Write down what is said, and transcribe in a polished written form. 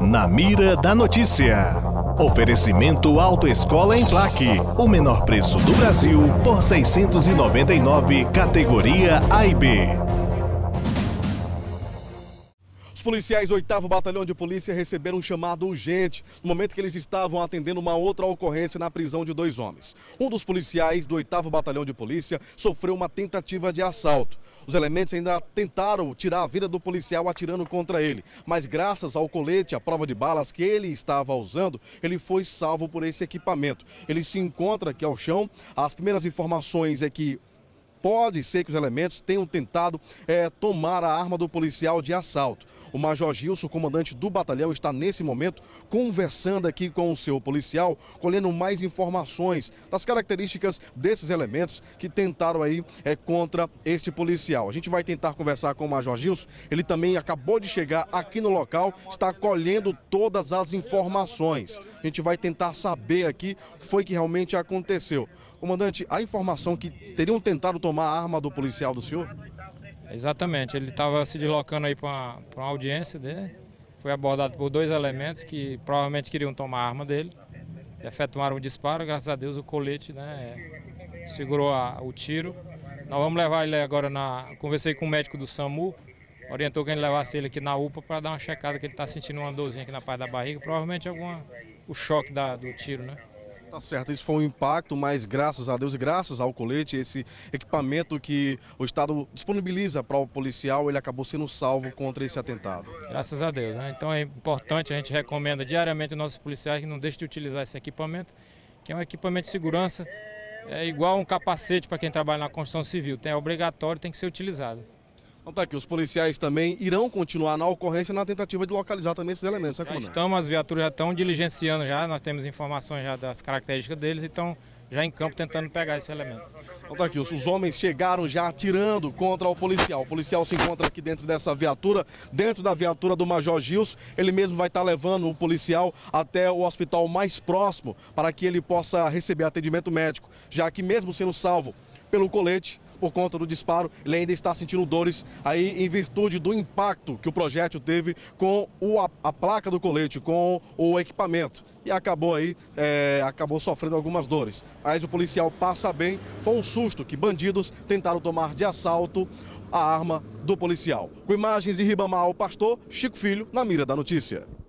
Na mira da notícia. Oferecimento Autoescola Emplaque. O menor preço do Brasil por R$ 699, categoria A e B. Os policiais do 8º Batalhão de Polícia receberam um chamado urgente no momento que eles estavam atendendo uma outra ocorrência na prisão de 2 homens. Um dos policiais do 8º Batalhão de Polícia sofreu uma tentativa de assalto. Os elementos ainda tentaram tirar a vida do policial atirando contra ele, mas graças ao colete, à prova de balas que ele estava usando, ele foi salvo por esse equipamento. Ele se encontra aqui ao chão. As primeiras informações é que pode ser que os elementos tenham tentado tomar a arma do policial de assalto. O Major Gilson, comandante do batalhão, está nesse momento conversando aqui com o seu policial, colhendo mais informações das características desses elementos que tentaram aí contra este policial. A gente vai tentar conversar com o Major Gilson. Ele também acabou de chegar aqui no local, está colhendo todas as informações. A gente vai tentar saber aqui o que foi que realmente aconteceu. Comandante, a informação que teriam tentado tomar a arma do policial do senhor? Exatamente, ele estava se deslocando aí para uma audiência dele, foi abordado por 2 elementos que provavelmente queriam tomar a arma dele, efetuaram um disparo, graças a Deus o colete segurou o tiro. Nós vamos levar ele agora conversei com o médico do SAMU, orientou que a gente levasse ele aqui na UPA para dar uma checada, que ele está sentindo uma dorzinha aqui na parte da barriga, provavelmente o choque do tiro, né? Tá certo, isso foi um impacto, mas graças a Deus e graças ao colete, esse equipamento que o Estado disponibiliza para o policial, ele acabou sendo salvo contra esse atentado. Graças a Deus, né? Então é importante, a gente recomenda diariamente aos nossos policiais que não deixem de utilizar esse equipamento, que é um equipamento de segurança, é igual um capacete para quem trabalha na construção civil, é obrigatório, tem que ser utilizado. Então tá aqui, os policiais também irão continuar na ocorrência na tentativa de localizar também esses elementos, né, comandante? As viaturas já estão diligenciando nós temos informações já das características deles e estão já em campo tentando pegar esse elemento. Então tá aqui, os homens chegaram já atirando contra o policial se encontra aqui dentro dessa viatura, dentro da viatura do Major Gilson, ele mesmo vai estar levando o policial até o hospital mais próximo para que ele possa receber atendimento médico, já que mesmo sendo salvo pelo colete, por conta do disparo, ele ainda está sentindo dores aí em virtude do impacto que o projétil teve com a placa do colete, com o equipamento. E acabou sofrendo algumas dores. Mas o policial passa bem, foi um susto que bandidos tentaram tomar de assalto a arma do policial. Com imagens de Ribamar, o pastor Chico Filho, na mira da notícia.